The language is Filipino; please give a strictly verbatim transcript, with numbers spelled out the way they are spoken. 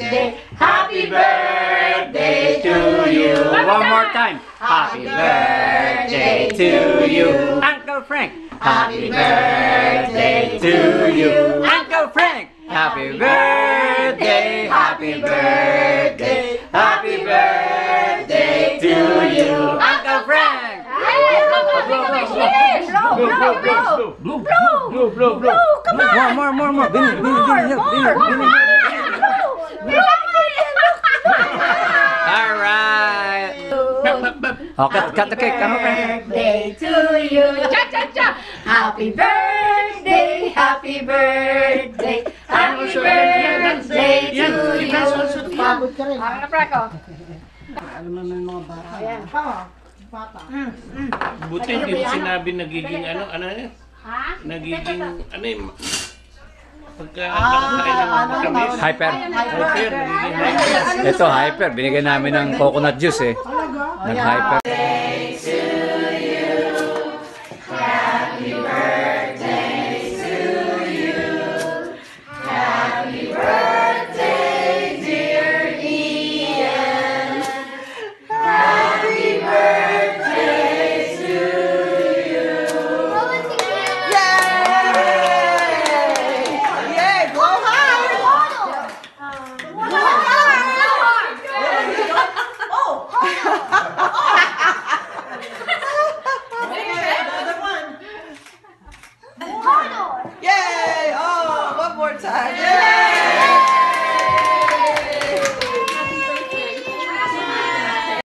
birthday, happy birthday to you. One more time. Happy birthday to you, Uncle Frank. Happy birthday to you, Uncle Frank. Happy birthday, happy birthday, happy birthday to you, Uncle Frank. Blow, blow, blow, blow, blow, blow, blow, come on. More, more, more, more. Bini, bini, bini, bini, bini. All right. Okay, cut the cake. Uncle Frank. Birthday to you. Cha, cha, cha. Happy birthday, happy birthday, happy birthday to you. Pagod ka rin. Ano pra ko? Alam mo yung mga bata. Ayan. Papa. Mm, mm. Buti hindi mo sinabi nagiging ano, ano yun? Ha? Nagiging, ano yun? Pagka Ah, nakakain ng ano, matamis. Hyper. Hyper, nagiging hyper. Ito, hyper. Binigyan namin ng coconut juice eh. Talaga? Nag-hyper.